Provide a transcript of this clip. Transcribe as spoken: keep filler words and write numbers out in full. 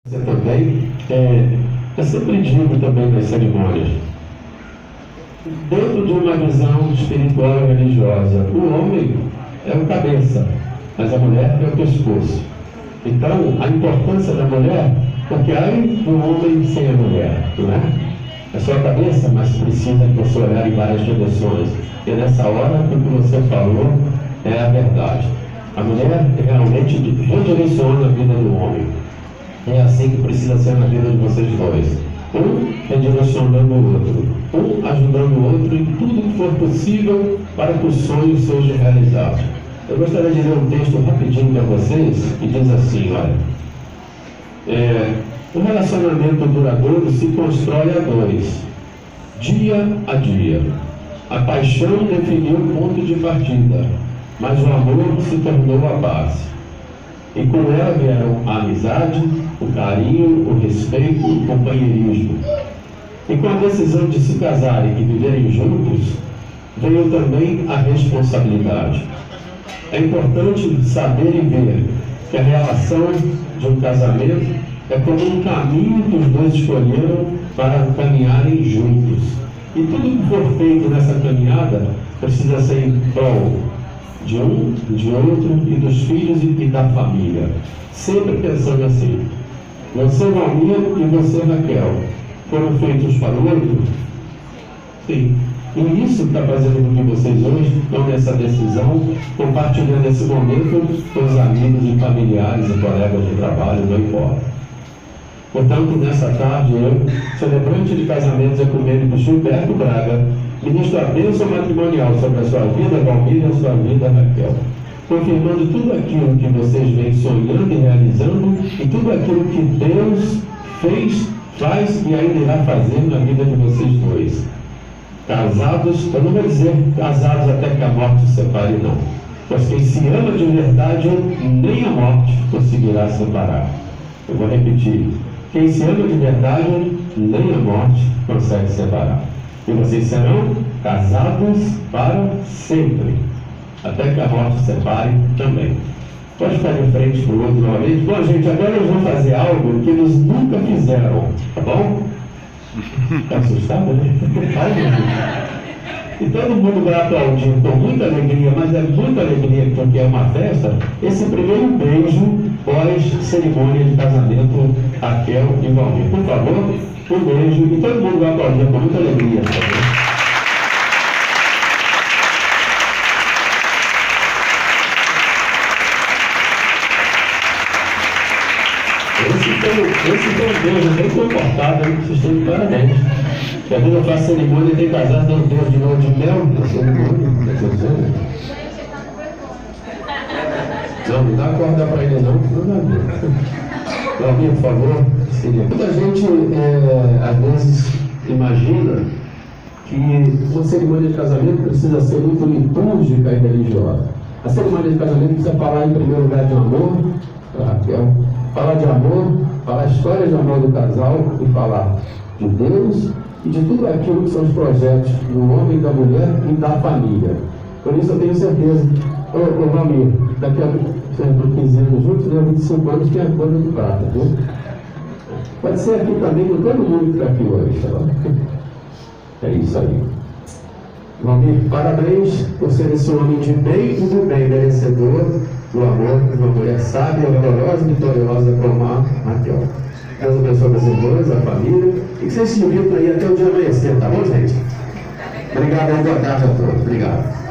Você também, é, eu sempre digo também nas cerimônias, dentro de uma visão espiritual e religiosa, o homem é o cabeça, mas a mulher é o pescoço. Então, a importância da mulher, porque há um homem sem a mulher, não é? É só a cabeça, mas precisa que você olhar em várias direções. E nessa hora, o que você falou é a verdade. A mulher realmente redireciona a vida do homem. É assim que precisa ser na vida de vocês dois. Um redirecionando o outro, um ajudando o outro em tudo que for possível para que os sonhos sejam realizados. Eu gostaria de ler um texto rapidinho para vocês, que diz assim, olha, é, o relacionamento duradouro se constrói a dois, dia a dia. A paixão definiu o ponto de partida, mas o amor se tornou a base. E com ela vieram a amizade, o carinho, o respeito, o companheirismo. E com a decisão de se casarem e viverem juntos, veio também a responsabilidade. É importante saber e ver que a relação de um casamento é como um caminho que os dois escolheram para caminharem juntos. E tudo que for feito nessa caminhada precisa ser em prol de um, de outro e dos filhos e da família. Sempre pensando assim, você, Valmir, e você, Raquel, foram feitos para o outro? Sim. E isso está fazendo com que vocês hoje tomem essa decisão, compartilhando esse momento com os amigos e familiares e colegas de trabalho, não importa. Portanto, nessa tarde, eu, celebrante de casamentos ecumênicos Gilberto Braga, ministro a bênção matrimonial sobre a sua vida, Valmir, e a sua vida, Raquel, confirmando tudo aquilo que vocês vêm sonhando e realizando e tudo aquilo que Deus fez, faz e ainda irá fazer na vida de vocês dois. Casados, eu não vou dizer casados até que a morte os separe, não. Pois quem se ama de verdade, nem a morte conseguirá separar. Eu vou repetir. Quem se ama de verdade, nem a morte consegue separar. E vocês serão casados para sempre, até que a morte separe também. Pode ficar de frente para o outro novamente. Bom, gente, agora nós vamos fazer algo que eles nunca fizeram, tá bom? Está assustado, né? E todo mundo vai aplaudir com muita alegria, mas é muita alegria porque é uma festa, esse primeiro beijo pós-cerimônia de casamento Raquel e Valmir. Por favor, um beijo e todo mundo vai aplaudir com muita alegria. Tá? Esse foi, esse foi um beijo bem comportado, hein? Vocês estão de parabéns. Porque às vezes eu faço cerimônia e tem casado dando beijo de novo de mel na cerimônia. Não, não dá corda para ele não, que não dá bem. Valmir, por favor. Muita gente, é, às vezes, imagina que uma cerimônia de casamento precisa ser muito litúrgica e religiosa. A cerimônia de casamento precisa falar, em primeiro lugar, de amor, Raquel, falar de amor, falar a história de amor do casal e falar de Deus e de tudo aquilo que são os projetos do homem, da mulher e da família. Por isso eu tenho certeza, ô, ô Valmir, daqui a quinze anos juntos, né, vinte e cinco anos que é a boda de prata, viu? Pode ser aqui também com todo mundo que está aqui hoje, tá bom? É isso aí. Valmir, parabéns por ser esse homem de bem e do bem, merecedor do amor de uma mulher sábia, valorosa e vitoriosa como a Raquel. Deus abençoe vocês dois, a família, e que vocês se divirtam aí até o dia amanhecer, tá bom, gente? Obrigado e boa tarde a todos. Obrigado.